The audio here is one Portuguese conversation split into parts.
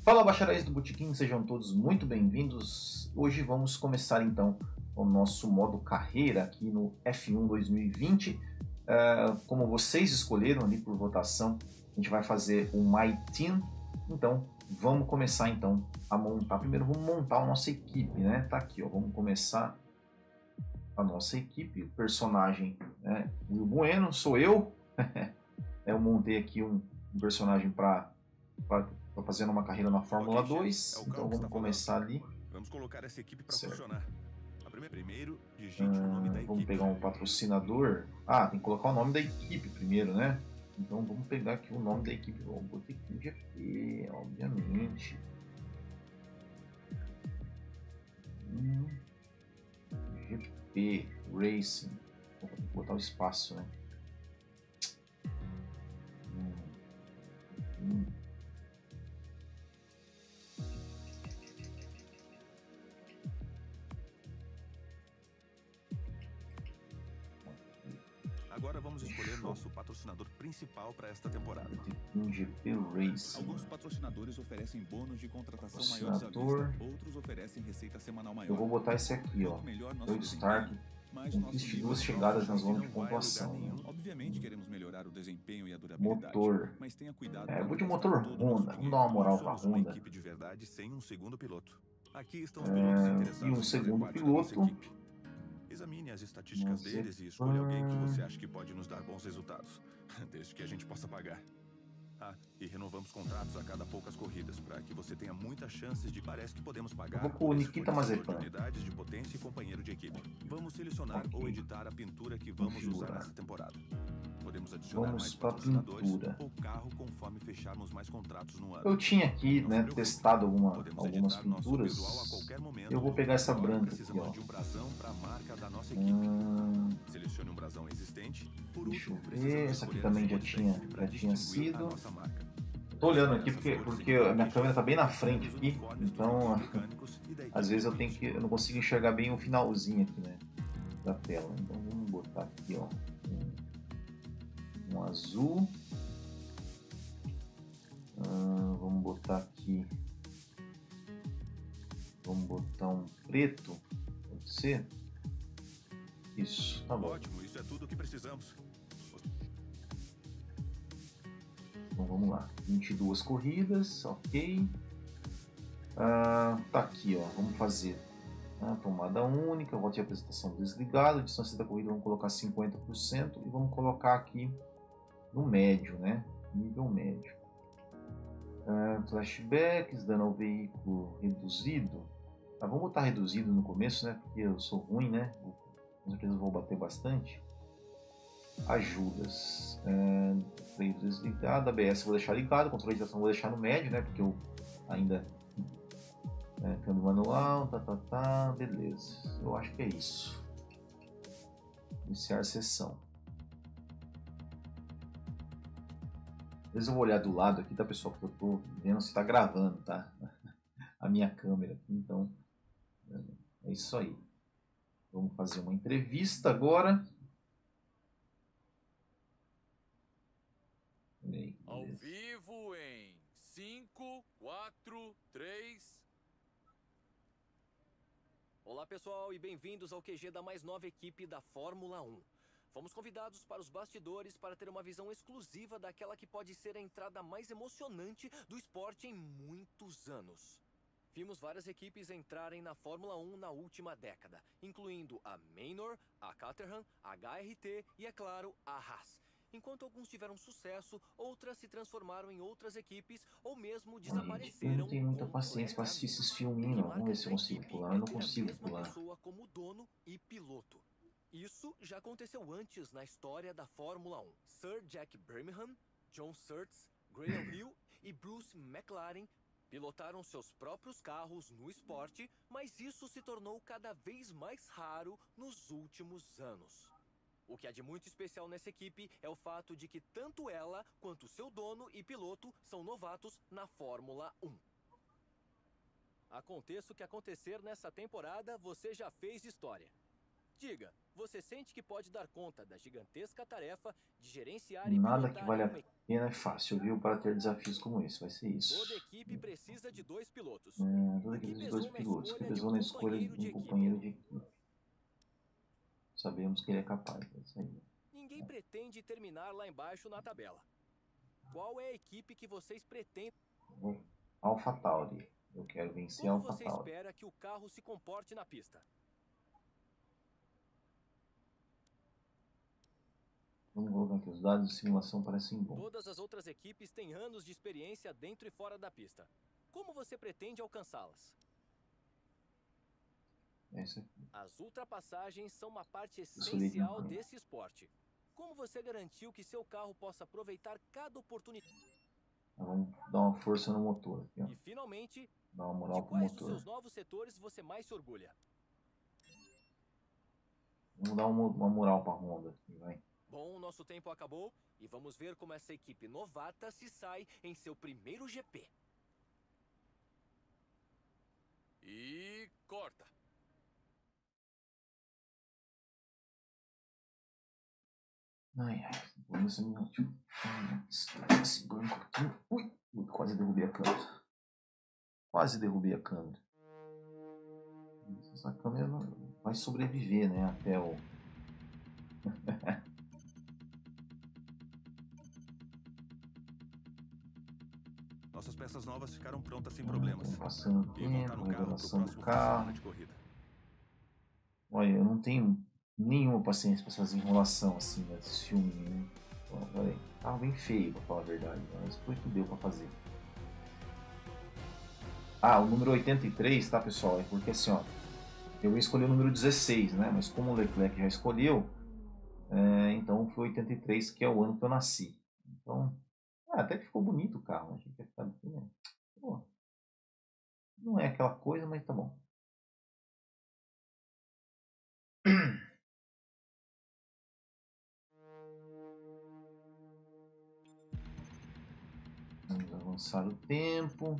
Fala, bacharéis do Botequim, sejam todos muito bem-vindos. Hoje vamos começar então o nosso modo carreira aqui no F1 2020. Como vocês escolheram ali por votação, a gente vai fazer o My Team. Então vamos começar então a montar. Primeiro vamos montar a nossa equipe, né? Tá aqui, ó. Vamos começar a nossa equipe. O personagem, né? Will Bueno, sou eu. Eu montei aqui um personagem para fazendo uma carreira na Fórmula 2, então vamos começar ali. Vamos colocar essa equipe para funcionar. Primeiro, digite o nome da equipe. Vamos pegar um patrocinador. Tem que colocar o nome da equipe primeiro, né? Então vamos pegar aqui o nome da equipe. Vamos botar aqui o GP, obviamente. GP Racing. Vou ter que botar o espaço, né? Agora vamos escolher nosso patrocinador principal para esta temporada. Um GP Racing. Alguns patrocinadores oferecem bônus de contratação maiores à vista, outros oferecem receita semanal maior. Eu vou botar esse aqui, ó. O Start. Conquiste 2 chegadas na zona de pontuação. Né? Obviamente queremos melhorar o desempenho e a durabilidade. Motor. Mas tenha cuidado. Eu vou de motor Honda. Vamos dar uma moral pra Honda. Uma equipe de verdade sem um segundo piloto. Aqui estão os pilotos interessados e um segundo piloto. Examine as estatísticas deles e escolha alguém que você acha que pode nos dar bons resultados, desde que a gente possa pagar. E renovamos contratos a cada poucas corridas, para que você tenha muitas chances de parece que podemos pagar. Vou com o Nikita Mazepin. Unidades de potência e companheiro de equipe. Vamos selecionar ou editar a pintura que vamos usar nessa temporada. Podemos adicionar mais patrocinadores ou carro conforme fecharmos mais contratos no ano. Eu tinha aqui, né, testado algumas pinturas. Eu vou pegar essa branca aqui, ó. De um brasão para a marca da nossa equipe. Selecione um brasão existente. Deixa eu ver, essa aqui também já tinha sido. Tô olhando aqui porque a minha câmera tá bem na frente aqui, então às vezes eu não consigo enxergar bem o finalzinho aqui, né, da tela. Então vamos botar aqui, ó, um azul. Vamos botar aqui, vamos botar um preto, pode ser? Isso, tá bom. Ótimo, isso é tudo o que precisamos. Então vamos lá, 22 corridas, ok. Tá aqui, ó, vamos fazer tomada única, volta de apresentação desligado, distância da corrida vamos colocar 50% e vamos colocar aqui no médio, né, nível médio. Flashbacks, dano ao veículo reduzido, vamos botar reduzido no começo, né, porque eu sou ruim, né, com certeza vou bater bastante. Ajudas, freio desligado, ABS vou deixar ligado, controle de tração vou deixar no médio, né, porque eu ainda câmbio manual, beleza, eu acho que é isso. Iniciar a sessão. Às vezes eu vou olhar do lado aqui, tá, pessoal, porque eu tô vendo se tá gravando, tá, a minha câmera, então é isso aí. Vamos fazer uma entrevista agora. Ao vivo em 5, 4, 3... Olá pessoal e bem-vindos ao QG da mais nova equipe da Fórmula 1. Fomos convidados para os bastidores para ter uma visão exclusiva daquela que pode ser a entrada mais emocionante do esporte em muitos anos. Vimos várias equipes entrarem na Fórmula 1 na última década, incluindo a Manor, a Caterham, a HRT e, é claro, a Haas. Enquanto alguns tiveram sucesso, outras se transformaram em outras equipes ou mesmo desapareceram. Eu não tenho muita paciência para assistir esses filminhos, não. Vamos ver se eu consigo pular. Eu não consigo pular. Pessoa como dono e piloto. Isso já aconteceu antes na história da Fórmula 1. Sir Jack Birmingham, John Surtees, Graham Hill e Bruce McLaren pilotaram seus próprios carros no esporte, mas isso se tornou cada vez mais raro nos últimos anos. O que há de muito especial nessa equipe é o fato de que tanto ela quanto seu dono e piloto são novatos na Fórmula 1. Aconteça o que acontecer nessa temporada, você já fez história. Diga, você sente que pode dar conta da gigantesca tarefa de gerenciar e Nada pilotar que vale a uma equipe? pena é fácil, viu? Para ter desafios como esse, vai ser isso. Toda equipe precisa de 2 pilotos. Toda O que equipe de pesou 2 na pilotos. O que escolha de pesou um na escolha companheiro de de um equipe? companheiro de equipe. Sabemos que ele é capaz, é isso aí. Ninguém pretende terminar lá embaixo na tabela. Qual é a equipe que vocês pretendem? AlphaTauri. Eu quero vencer Como você AlphaTauri. espera que o carro se comporte na pista? Vamos colocar aqui. Os dados de simulação parecem bons. Todas as outras equipes têm anos de experiência dentro e fora da pista. Como você pretende alcançá-las? É isso aqui. As ultrapassagens são uma parte essencial desse esporte. Como você garantiu que seu carro possa aproveitar cada oportunidade? Vamos dar uma força no motor aqui, ó. E finalmente, Dá uma moral de pro quais dos motor. seus novos setores você mais se orgulha? Vamos dar uma moral pra Honda aqui, vai. Bom, nosso tempo acabou e vamos ver como essa equipe novata se sai em seu primeiro GP. E corta. Ai, vamos esse banco aqui. Ui, quase derrubei a câmera. Quase derrubei a câmera. Essa câmera vai sobreviver, né? Até o... Nossas peças novas ficaram prontas sem problemas. Passando E montar tempo, no carro pro revelação do próximo carro. de corrida. Olha, eu não tenho nenhuma paciência pra essas enrolação assim, nesses filmes, né? Olha aí, tava bem feio, pra falar a verdade, mas foi o que deu pra fazer. Ah, o número 83, tá, pessoal? É porque assim, ó, eu escolhi o número 16, né? Mas como o Leclerc já escolheu, então foi 83, que é o ano que eu nasci. Então, até que ficou bonito o carro. Achei que ia ficar, né? Pô, não é aquela coisa, mas tá bom. Vamos avançar o tempo.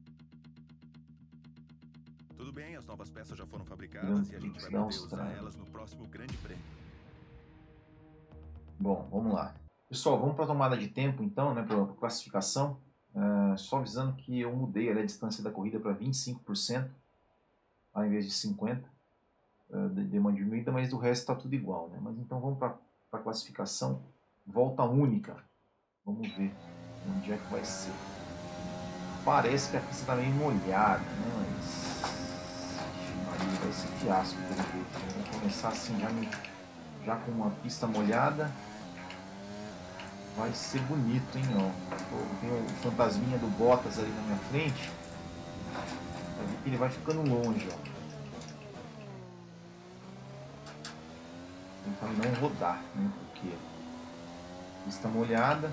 Tudo bem, as novas peças já foram fabricadas e a gente vai poder usar elas no próximo Grande Prêmio. Bom, vamos lá. Pessoal, vamos para a tomada de tempo então, né, para a classificação. Só avisando que eu mudei a distância da corrida para 25%, ao invés de 50%. Deu uma diminuída, mas o resto está tudo igual, né? Mas então vamos para a classificação. Volta única. Vamos ver onde é que vai ser. Parece que a pista está meio molhada, né? Mas vai ser fiasco pelo jeito. Vamos começar assim já com uma pista molhada. Vai ser bonito, hein? Ó. Tem o fantasminha do Bottas ali na minha frente. Vai ver que ele vai ficando longe, ó. Tentar não rodar, né? Porque pista molhada.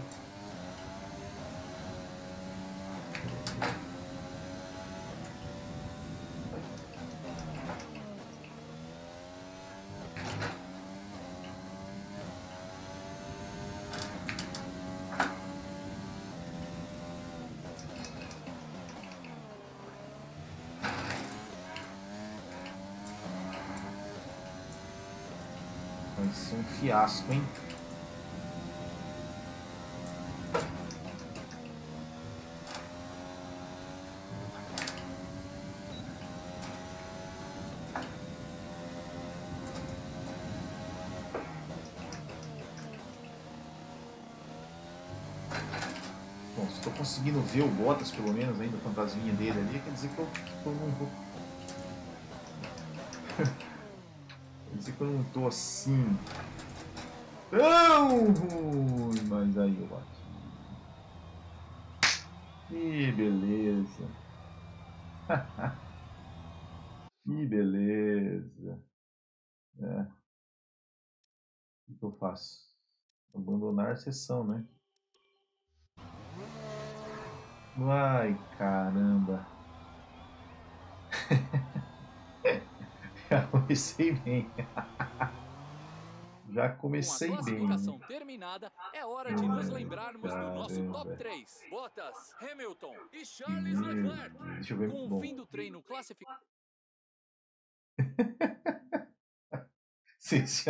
Vai ser um fiasco, hein? Bom, se estou conseguindo ver o Bottas, pelo menos, ainda, o fantasminha dele ali, quer dizer que eu não vou... Quer dizer que eu não tô assim tão ruim, mas aí eu bati. Que beleza. Que beleza. O que eu faço? Abandonar a sessão, né? Ai, caramba. Já comecei bem. Já comecei Com a bem. classificação terminada, é hora de nos lembrarmos do nosso top 3. Bottas, Hamilton e Charles Leclerc. Deixa eu ver. Com o Bom, fim do treino classificado. Vocês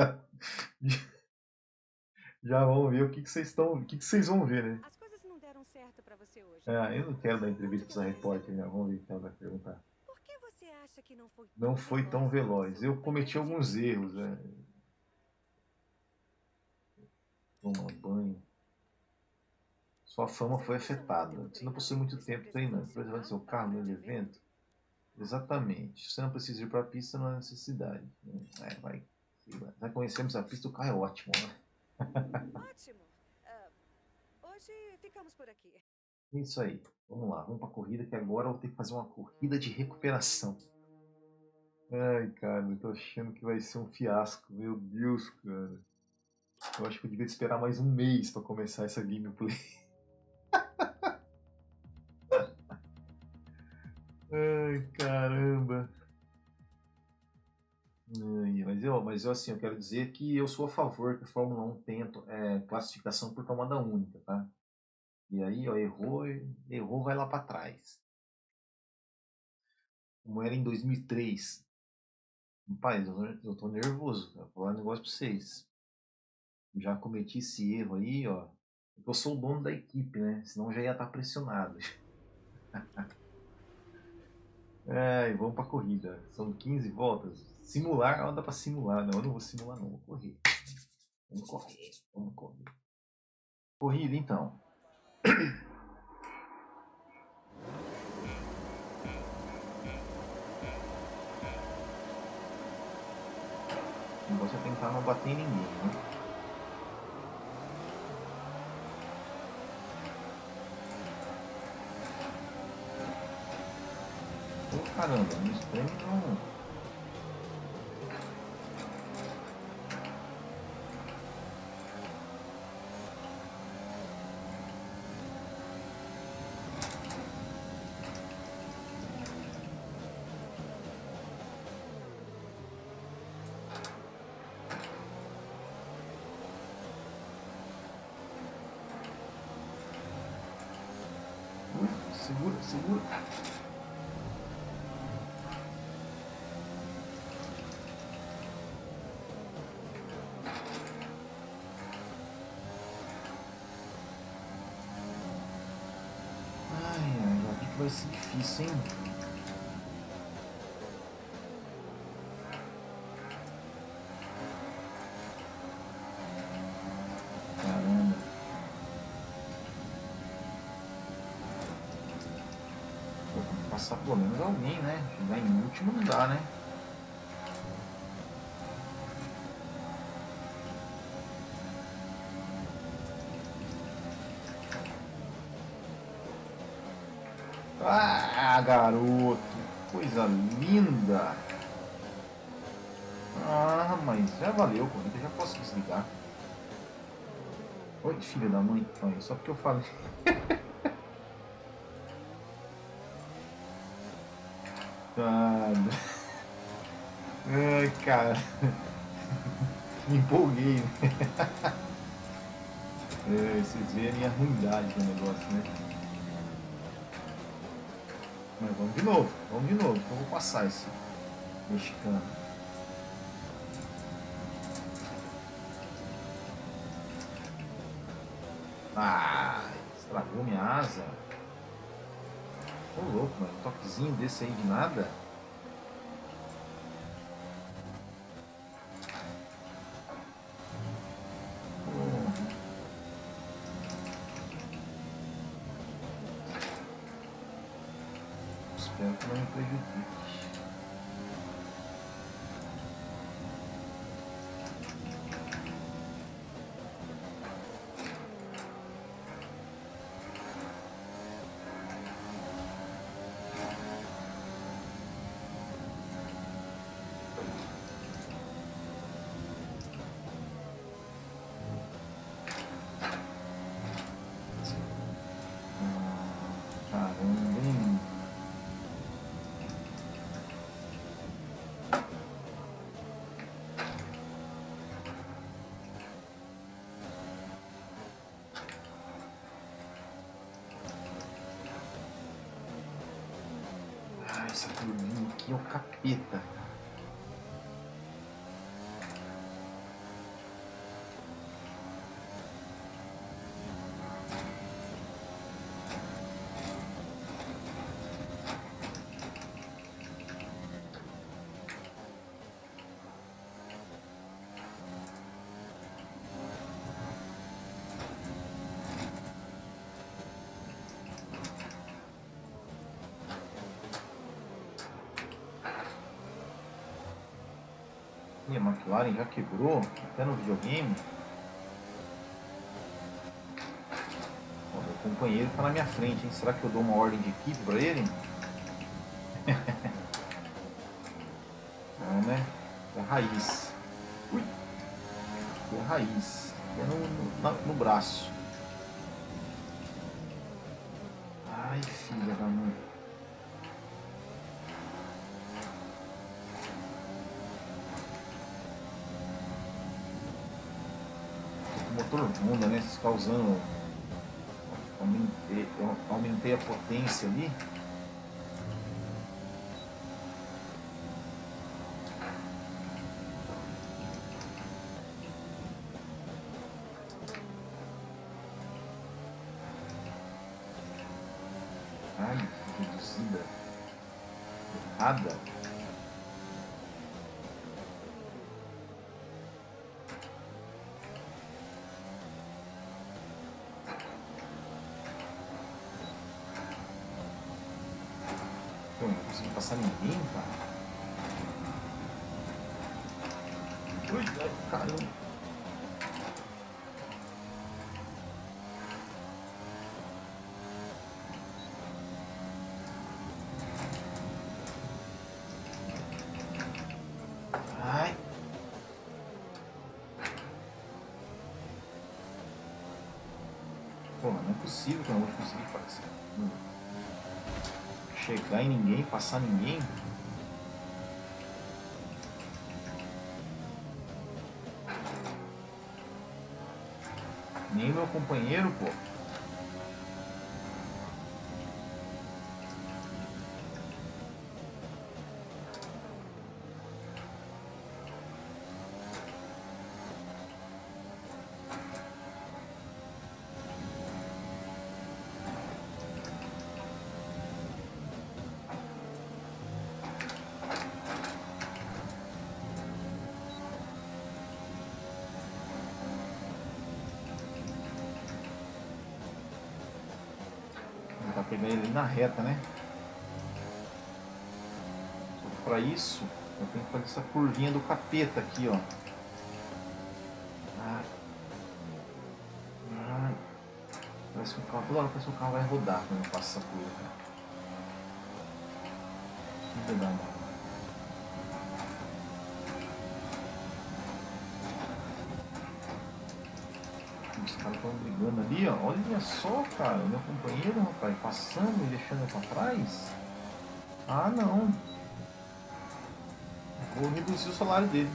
já vão ver o que vocês estão. O que vocês vão ver, né? As coisas não deram certo pra você hoje. Ah, eu não quero dar entrevista pra essa repórter, né? Vamos ver o que ela vai perguntar. Por que você acha que não foi Não foi tão veloz. Eu cometi alguns erros, né? Tomar banho. Sua fama foi afetada. Você não possui muito tempo treinando. Preservando seu carro no evento. Exatamente. Você não precisa ir para a pista, não há necessidade. Vai. Já conhecemos a pista, o carro é ótimo, né? Ótimo. Hoje ficamos por aqui. Isso aí. Vamos lá, vamos para a corrida, que agora eu vou ter que fazer uma corrida de recuperação. Ai, cara, eu tô achando que vai ser um fiasco. Meu Deus, cara. Eu acho que eu devia esperar mais um mês para começar essa gameplay. Ai, caramba. Mas eu assim, eu quero dizer que eu sou a favor que a Fórmula 1 tenha classificação por tomada única, tá? E aí, ó, errou, vai lá para trás. Como era em 2003. Rapaz, eu tô nervoso, cara. Vou falar um negócio pra vocês. Já cometi esse erro aí, ó. Eu sou o dono da equipe, né? Senão já ia estar pressionado. Vamos pra corrida. São 15 voltas. Simular, dá pra simular. Não, eu não vou simular não, vou correr. Vamos correr. Corrida, então. O negócio é tentar não bater em ninguém, né? Oh, caramba, não espreme não. Segura. Já vi que vai ser difícil, hein? Caramba. Passar pelo menos alguém, né? Chegar em último não dá, né? Ah, garoto! Coisa linda! Ah, mas já valeu, corrida, já posso desligar. Oi, filha da mãe. Olha, só porque eu falei. Ai, cara. Me empolguei, né? Vocês veem a minha ruindade do negócio, né? Mas vamos de novo, que eu vou passar esse mexicano. Estragou minha asa. Tô louco, mano. Um toquezinho desse aí de nada. Espero que não me prejudique. Essa curvinha aqui é o capeta. E a McLaren já quebrou, até no videogame. Ó, meu companheiro tá na minha frente, hein? Será que eu dou uma ordem de equipe pra ele? Não, né? É raiz. Ui! É raiz. É no braço. Ai, filha da mãe. Motor Honda, né? Se ficar usando, aumentei a potência ali. Ai, que reduzida errada. Pô, não consegui passar ninguém, cara. Ui, ai, caramba. Ai. Pô, não é possível que eu não vou conseguir passar. Chegar em ninguém, passar ninguém. Nem meu companheiro, pô. Vou pegar ele na reta, né? Só pra isso, eu tenho que fazer essa curvinha do capeta aqui, ó. Parece que o carro, toda hora parece que o carro vai rodar quando eu passo essa curva. Que verdade. Os caras estão brigando ali, ó. Olha só, cara. Meu companheiro, rapaz, passando e deixando eu pra trás. Ah, não. Vou reduzir o salário dele.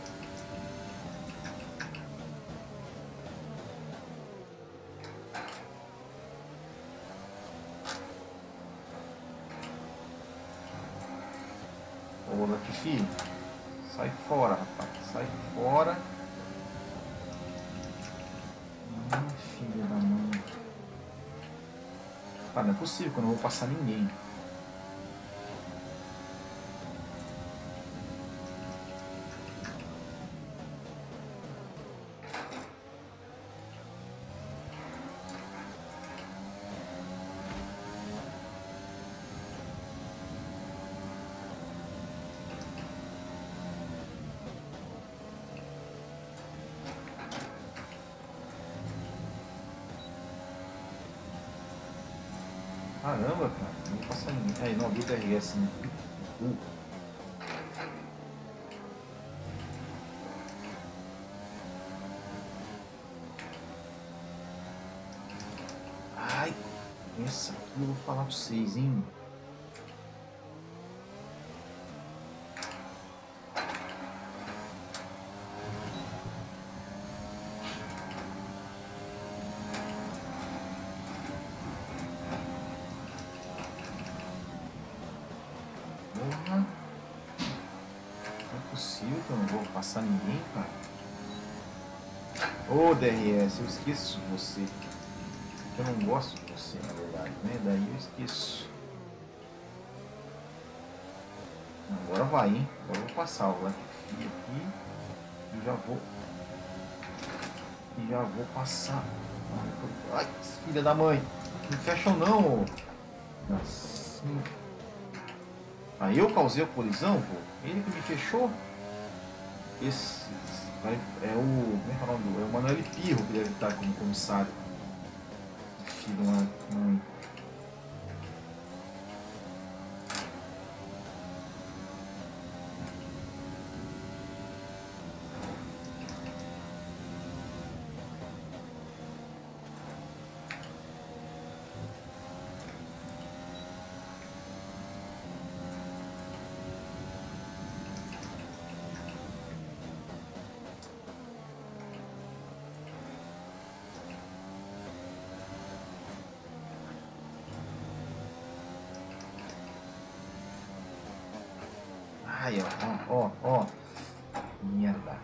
Ô, Latifi, sai fora, rapaz. Sai fora. Filha da mãe. Ah, não é possível que eu não vou passar ninguém. Caramba, cara, não vou passar ninguém. Aí, 90 RS, né? Ai, essa aqui eu vou falar pra vocês, hein? Não é possível que eu não vou passar ninguém, cara. Ô, DRS, eu esqueço de você. Eu não gosto de você, na verdade, né? Daí eu esqueço. Agora vai, hein? Agora eu vou passar o Latifi aqui. E já vou passar. Ai, filha da mãe. Não fecha não. Nossa. Aí eu causei a colisão, pô. Ele que me fechou. Esse é o. Como é que é o nome? É o Manuel Pirro que deve estar como comissário. Filho, uma ai, ó. Merda.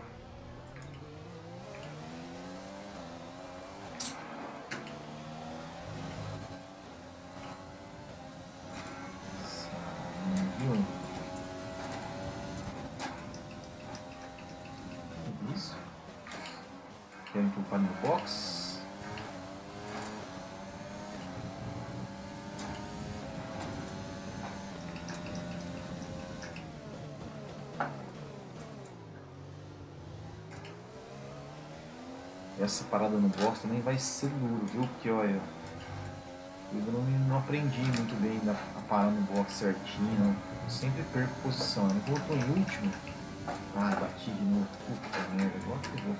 Viu? Isso. Quero empurrar no box. Essa parada no box também vai ser duro, viu? Porque olha, eu não aprendi muito bem a parar no box certinho. Eu sempre perco posição. Eu voltou em último. Ah, bati de novo. Puta merda, agora que eu vou.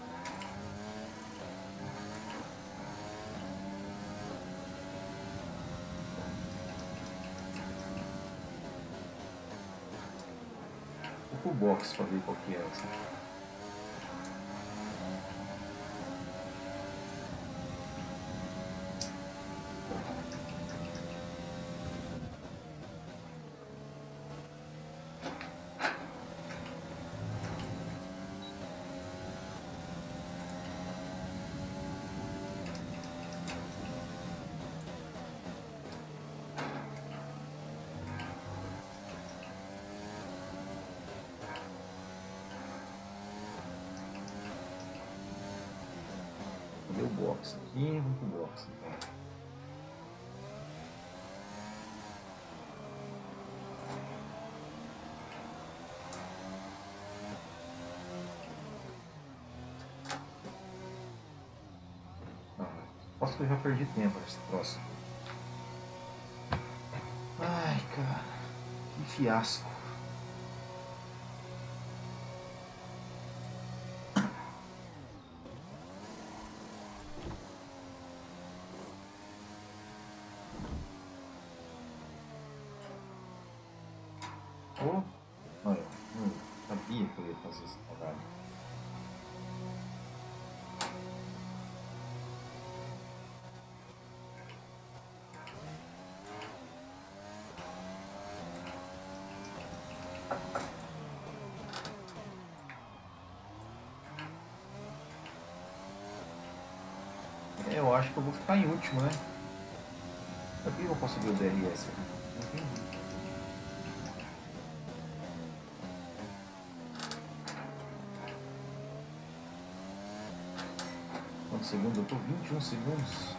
Vou pro box pra ver qual que é essa. Cadê o box aqui? Vamos pro box então. Posso que eu já perdi tempo nesse próximo. Ai, cara, que fiasco. Oh, olha, eu sabia que eu ia fazer esse trabalho. Eu acho que eu vou ficar em último, né? Por que eu vou conseguir o DRS aqui? Não entendi. Quantos segundos? Eu tô 21 segundos.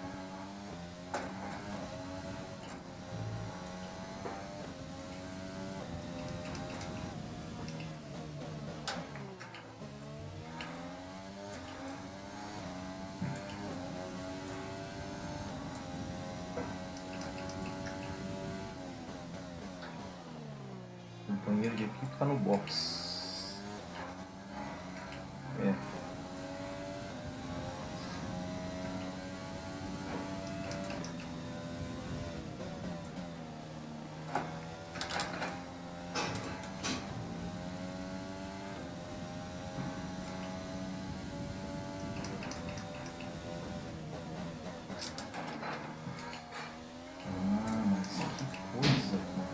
O companheiro de equipe tá no box. É. Mas que coisa, cara.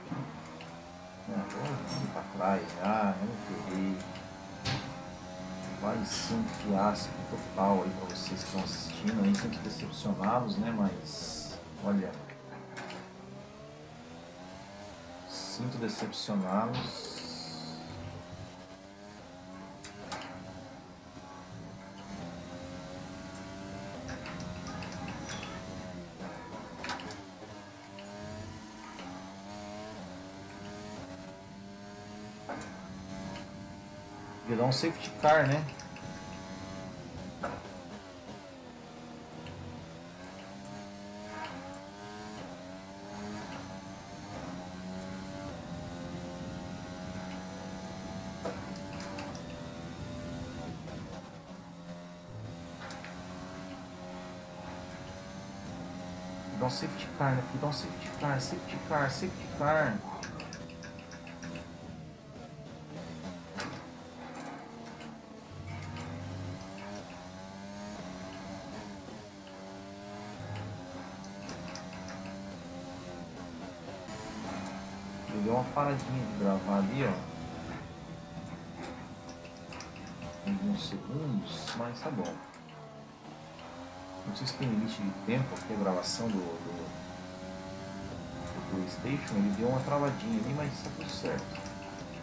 Agora vamos pra trás já, eu não peguei. Vai ser um fiasco total aí para vocês que estão assistindo. Aí sinto decepcioná-los, né? Mas olha, sinto decepcioná-los. Virar um safety car, né? Dá um safety car aqui, dá um safety car, safety car, safety car. Ele deu uma paradinha de gravar ali, ó. Alguns segundos, mas tá bom. Não sei se tem limite de tempo aqui a gravação do PlayStation. Ele deu uma travadinha ali, mas tá tudo certo.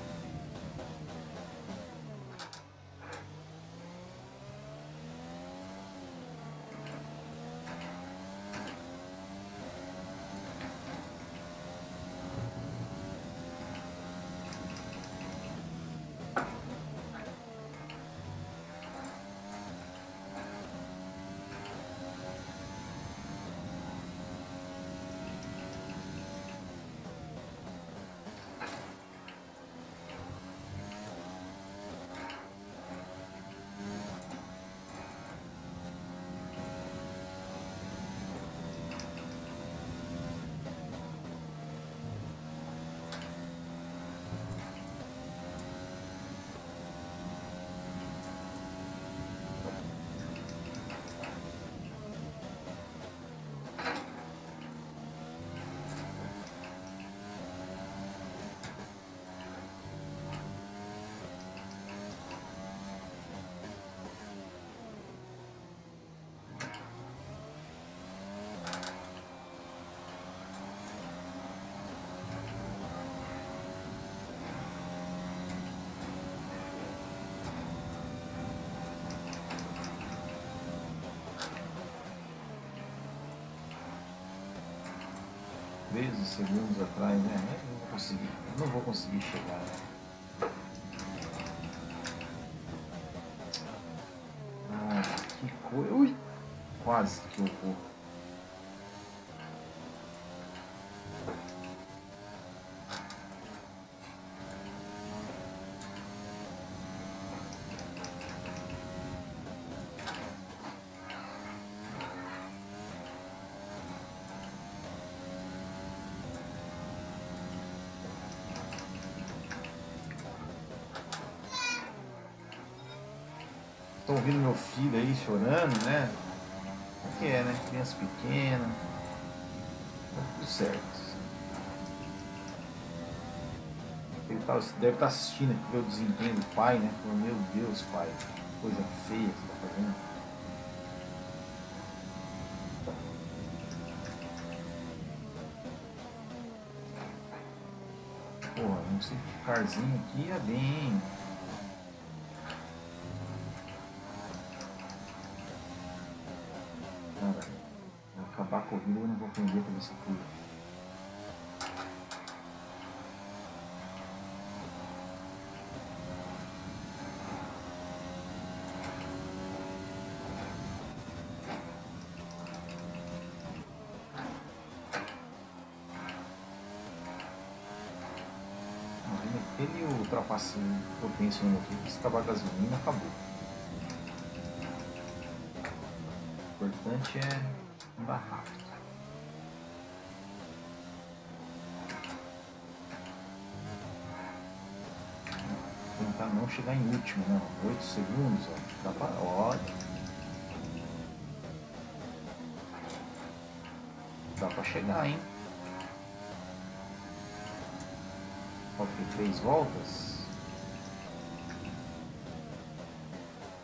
Segundos atrás, né? Não vou conseguir chegar, né? Ah, que coisa. Ui! Quase que eu vou. Estão ouvindo meu filho aí chorando, né? O que é, né? Criança pequena. Tá tudo certo. Ele deve estar assistindo aqui ver o desempenho do pai, né? Falando, meu Deus, pai, que coisa feia que você tá fazendo. Porra, um safety carzinho aqui é bem. Acabar a corrida eu não vou aprender para esse tudo. Ele ultrapassa potência no motor, se acabar a gasolina, acabou. O importante é andar rápido. Tentar não chegar em último, não. 8 segundos, ó. Dá pra... Olha. Dá pra chegar, hein? Faltam 3 voltas.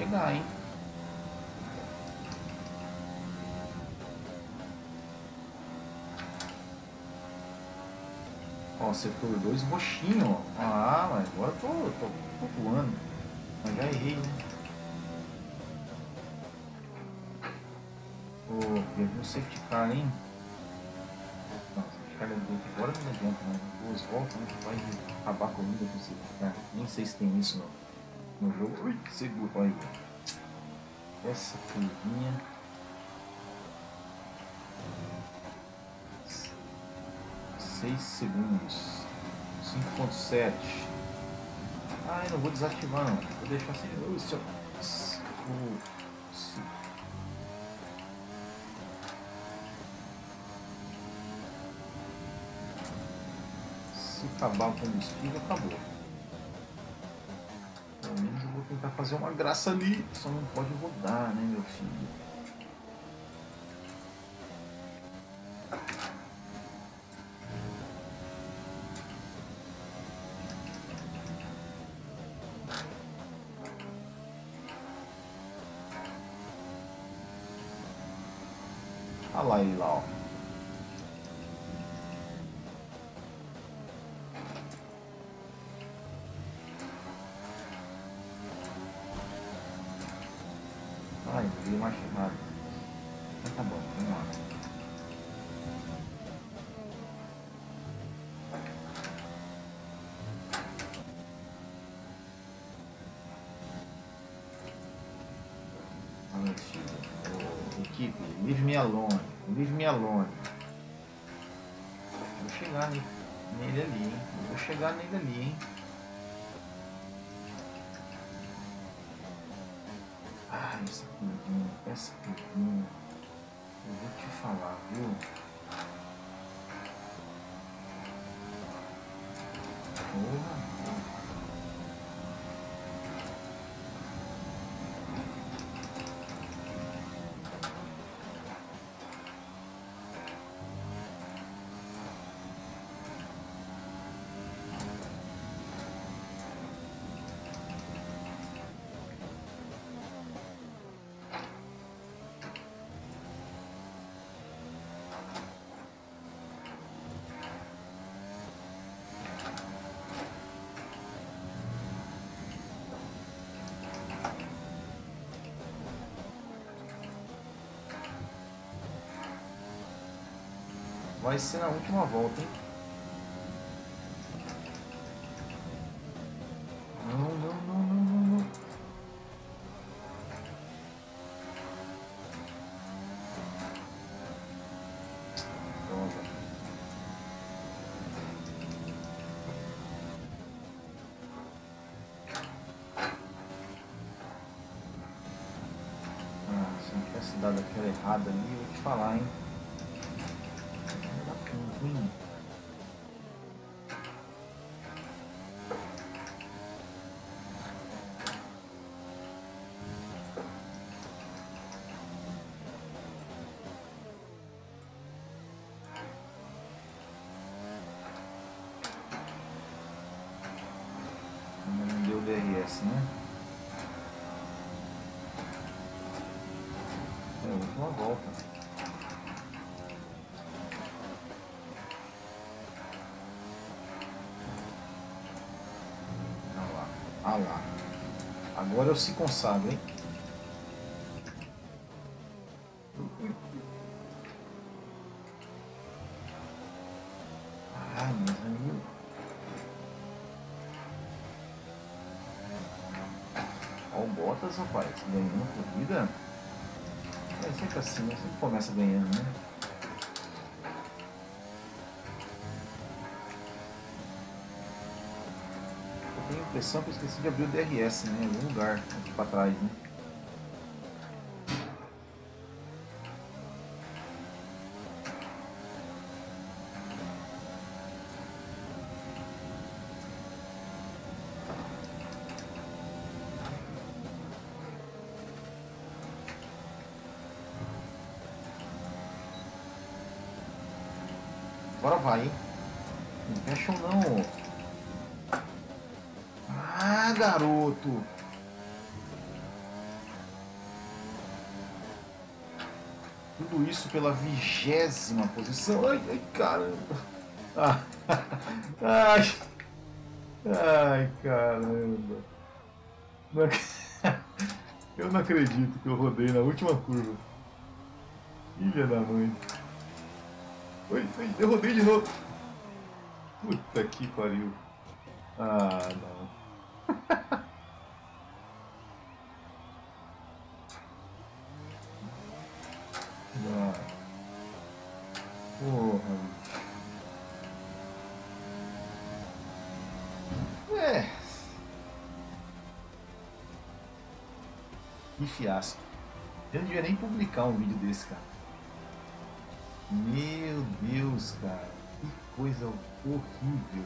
chegar, hein? Ó, setor 2 roxinho, ó. Ah, mas agora eu tô voando. Mas já errei, né? Pô, teve um safety car, hein? Não, safety car agora não adianta, né? 2 voltas, né? Vai acabar a corrida com safety car. Nem sei se tem isso no jogo. Ui, seguro, olha aí. Essa curvinha. 6 segundos. 5.7. Ah, eu não vou desativar não. Vou deixar assim. Se acabar o combustível, acabou. Pelo menos eu vou tentar fazer uma graça ali. Só não pode rodar, né, meu filho? Olha lá ele lá, ó. Ai, não vi mais chamado. Mas tá bom, vamos lá. Olha, equipe, leave me alone. Leave me alone. Vou chegar nele ali, hein? Vou chegar nele ali, hein? Ah, essa curvinha. Eu vou te falar, viu? Porra. Vai ser na última volta, hein? Não. Droga. Ah, se não tivesse dado aquela errada ali, eu vou te falar, hein? Não deu DRS, né? É a última volta. Ah lá. Agora eu se consagro, hein? Ai, mas aí... Ó o Bottas, rapaz, ganhando a corrida. É sempre assim, né? Sempre começa ganhando, né? Eu tenho a impressão que eu esqueci de abrir o DRS, né? Em algum lugar aqui pra trás, né? Agora vai, hein? Não fecha ou não. Ah, garoto! Tudo isso pela 20ª posição. Ai, ai, caramba. Ah, ai, ai, caramba. Eu não acredito que eu rodei na última curva. Filha da mãe. Oi, eu rodei de novo. Puta que pariu. Ah, não. Ah. Porra. Que fiasco. Eu não devia nem publicar um vídeo desse, cara. Meu Deus, cara. Que coisa horrível.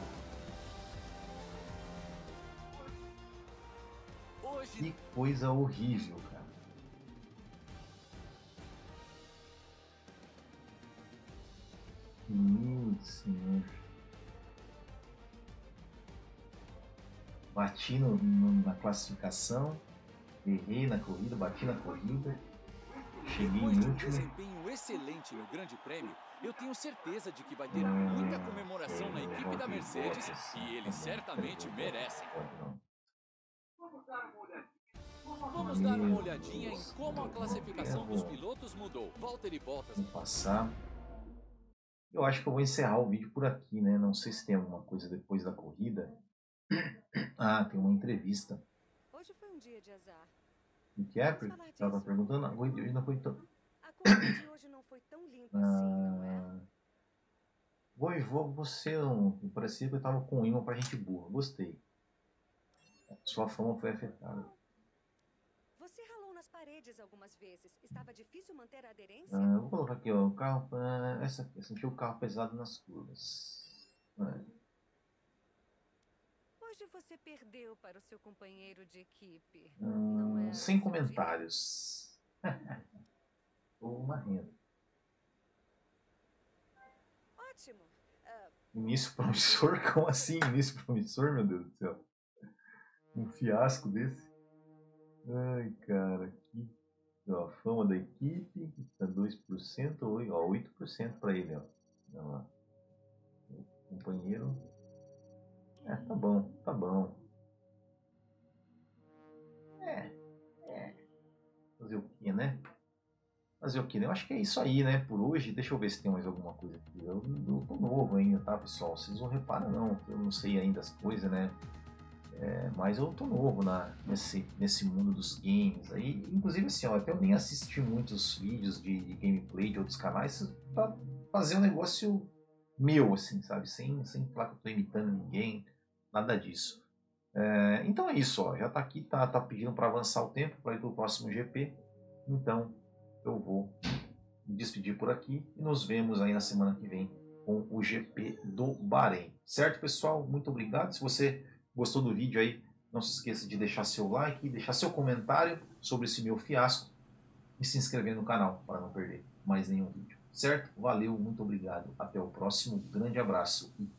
Que coisa horrível, cara. Meu senhor. Bati na classificação. Errei na corrida, bati na corrida. Cheguei em último. Depois de um desempenho excelente no Grande Prêmio, eu tenho certeza de que vai ter muita comemoração na equipe da Mercedes e eles certamente merecem. Vamos dar uma olhadinha em como a classificação dos pilotos mudou. Valtteri Bottas. Vou passar. Eu acho que eu vou encerrar o vídeo por aqui, né? Não sei se tem alguma coisa depois da corrida. Ah, tem uma entrevista. Hoje foi um dia de azar. O que é? Estava perguntando. Hoje não foi tão... A corrida de hoje não foi tão limpa assim, não é? Voivô, você não... Parecia que eu estava com um imã pra gente burra. Gostei. Sua fama foi afetada. Você ralou nas paredes algumas vezes. Estava difícil manter a aderência? Vou colocar aqui, ó. O carro... sentiu o carro pesado nas curvas. Hoje você perdeu para o seu companheiro de equipe. Não é Sem comentários. Ou uma renda. Ótimo. Início promissor? Como assim início promissor, meu Deus do céu? Um fiasco desse? Ai, cara. Que... Ó, fama da equipe. Tá 2%. Ó, 8% para ele, ó. Olha lá. O companheiro... tá bom, tá bom. Fazer o que, né? Fazer o que, né? Eu acho que é isso aí, né? Por hoje, deixa eu ver se tem mais alguma coisa aqui. Eu tô novo ainda, tá, pessoal? Vocês não reparam, não. Eu não sei ainda as coisas, né? Mas eu tô novo nesse mundo dos games. Aí, inclusive, assim, ó, até eu nem assisti muitos vídeos de gameplay de outros canais pra fazer um negócio meu, assim, sabe? Sem falar que eu tô imitando ninguém. Nada disso. Então é isso, ó. Já tá aqui, tá pedindo para avançar o tempo para ir pro próximo GP. Então eu vou me despedir por aqui e nos vemos aí na semana que vem com o GP do Bahrein. Certo, pessoal? Muito obrigado. Se você gostou do vídeo aí, não se esqueça de deixar seu like, deixar seu comentário sobre esse meu fiasco e se inscrever no canal para não perder mais nenhum vídeo. Certo? Valeu, muito obrigado. Até o próximo. Grande abraço e